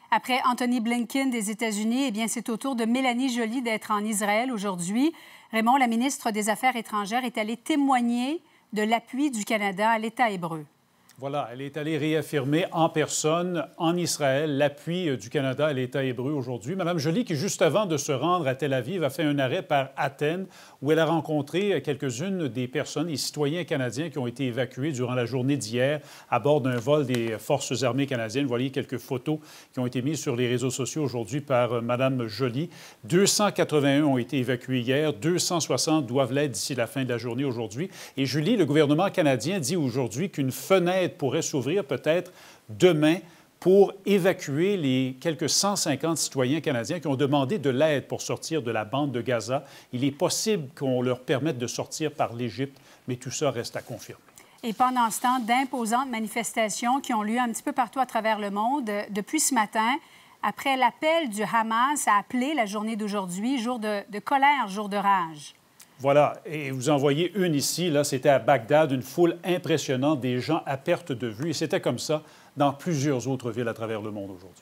Après Anthony Blinken des États-Unis, eh bien, c'est au tour de Mélanie Joly d'être en Israël aujourd'hui. Raymond, la ministre des Affaires étrangères, est allée témoigner de l'appui du Canada à l'État hébreu. Voilà, elle est allée réaffirmer en personne, en Israël, l'appui du Canada à l'État hébreu aujourd'hui. Madame Joly, qui juste avant de se rendre à Tel Aviv, a fait un arrêt par Athènes, où elle a rencontré quelques-unes des personnes, les citoyens canadiens qui ont été évacués durant la journée d'hier à bord d'un vol des Forces armées canadiennes. Vous voyez quelques photos qui ont été mises sur les réseaux sociaux aujourd'hui par Madame Joly. 281 ont été évacués hier, 260 doivent l'être d'ici la fin de la journée aujourd'hui. Et Julie, le gouvernement canadien dit aujourd'hui qu'une fenêtre pourrait s'ouvrir peut-être demain pour évacuer les quelques 150 citoyens canadiens qui ont demandé de l'aide pour sortir de la bande de Gaza. Il est possible qu'on leur permette de sortir par l'Égypte, mais tout ça reste à confirmer. Et pendant ce temps, d'imposantes manifestations qui ont lieu un petit peu partout à travers le monde depuis ce matin, après l'appel du Hamas à appeler la journée d'aujourd'hui jour de colère, jour de rage. Voilà, et vous en voyez une ici, là, c'était à Bagdad, une foule impressionnante, des gens à perte de vue, et c'était comme ça dans plusieurs autres villes à travers le monde aujourd'hui.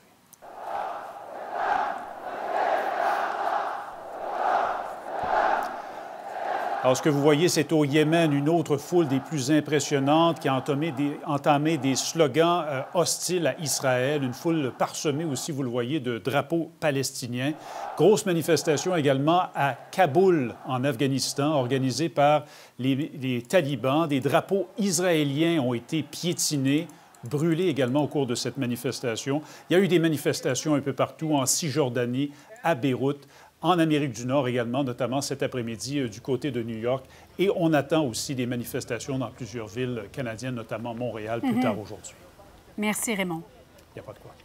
Alors, ce que vous voyez, c'est au Yémen, une autre foule des plus impressionnantes qui a entamé des slogans hostiles à Israël, une foule parsemée aussi, vous le voyez, de drapeaux palestiniens. Grosse manifestation également à Kaboul, en Afghanistan, organisée par les talibans. Des drapeaux israéliens ont été piétinés, brûlés également au cours de cette manifestation. Il y a eu des manifestations un peu partout, en Cisjordanie, à Beyrouth, en Amérique du Nord également, notamment cet après-midi du côté de New York. Et on attend aussi des manifestations dans plusieurs villes canadiennes, notamment Montréal, plus tard aujourd'hui. Merci, Raymond. Il n'y a pas de quoi.